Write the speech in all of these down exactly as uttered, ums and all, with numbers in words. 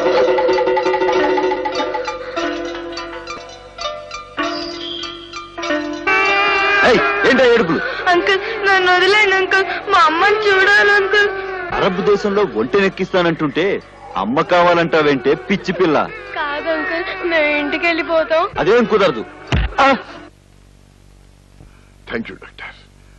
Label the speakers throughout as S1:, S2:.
S1: ఏంటో ఏడుపులు?
S2: అంకుల్ నన్ను వదిలేండి అంకుల్, మా అమ్మని చూడాలి అంకుల్.
S1: అరబ్ దేశంలో ఒంటి నెక్కిస్తానంటుంటే అమ్మ కావాలంటావేంటే పిచ్చి పిల్ల?
S2: కాదు అంకుల్, మేము ఇంటికి వెళ్ళిపోతాం.
S1: అదేం కుదరదు.
S3: Thank you doctor.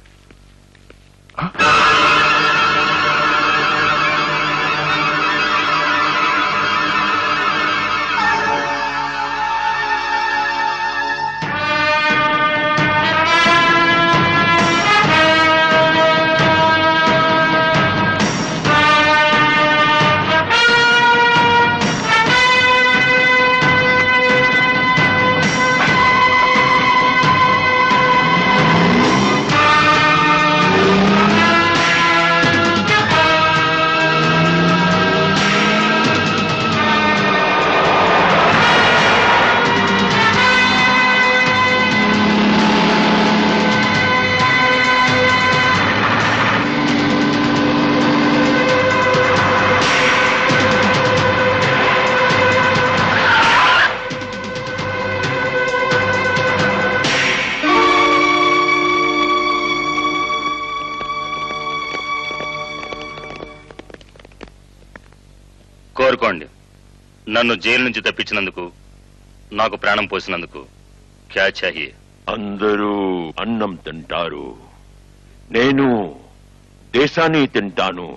S4: కోరుకోండి. నన్ను జైలు నుంచి తప్పించినందుకు, నాకు ప్రాణం పోసినందుకు క్యా చాహియే?
S3: అందరూ అన్నం తింటారు, నేను దేశాన్ని తింటాను.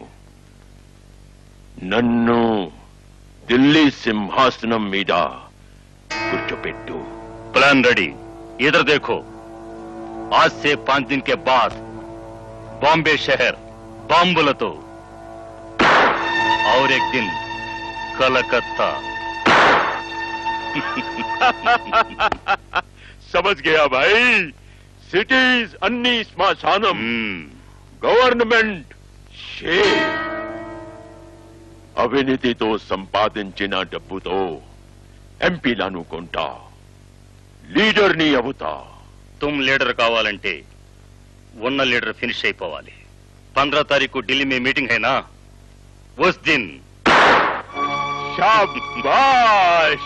S3: నన్ను ఢిల్లీ సింహాసనం మీద కూర్చోపెట్టు.
S4: Plan ready. इधर देखो, आज से पांच दिन के बाद बॉम्बे शहर बांबुलतो और एक दिन कलकत्ता.
S3: समझ गया भाई. सिटीज अन्नी स्मशानम, गवर्नमेंट షేర్. అవినీతితో సంపాదించిన డబ్బుతో ఎంపీలను కొంటా, లీడర్ని అవుతా.
S4: तुम लीडर కావాలంటే ఉన్న లీడర్ ఫినిష్ అయిపోవాలి. पंद्रह तारीख को दिल्ली में मीटिंग है ना, उस दिन.
S3: शाबाश.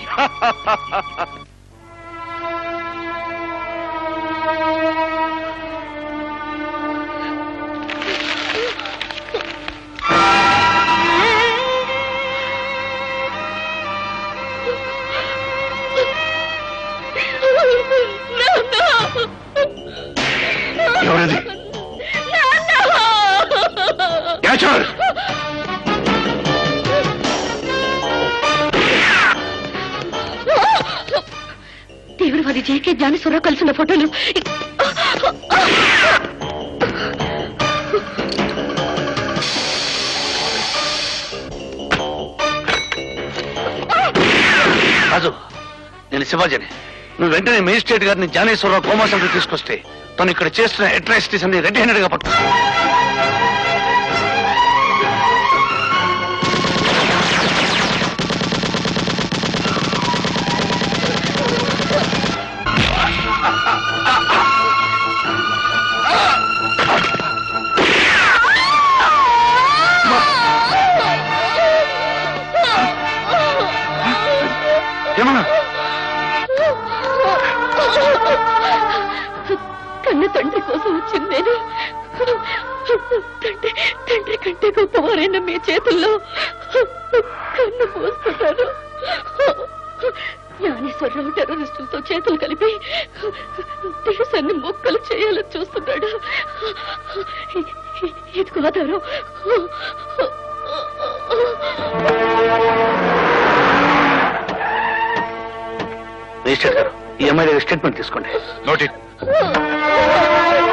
S3: ఎవరది? క్యాచర్.
S2: తీవ్రవాది జేకే జ్ఞానేశ్వరరావు కలిసిన ఫోటోలు.
S1: రాజు, నేను శివాజీని. నువ్వు వెంటనే మేజిస్ట్రేట్ గారిని జ్ఞానేశ్వరరావు కోమా సెంటర్ తీసుకొస్తే తను ఇక్కడ చేస్తున్న అట్రాసిటీస్ అన్ని రెడ్ హ్యాండెడ్ గా పట్టు. ఏమన్నా?
S2: కన్న తండ్రి కోసం వచ్చింది నేను. తండ్రి తండ్రి కంటే గొప్పవారైన మీ చేతుల్లో కన్ను పోస్తున్నారు. జ్ఞానేశ్వరరావు టెర్రరిస్టులతో చేతులు కలిపి దేశాన్ని మొక్కలు చేయాలని చూస్తున్నాడు. ఇదిగో ఆధారం.
S1: మేజిస్ట్రేట్ గారు, ఈ అమ్మాయి దగ్గర స్టేట్మెంట్ తీసుకోండి.
S3: నోటి.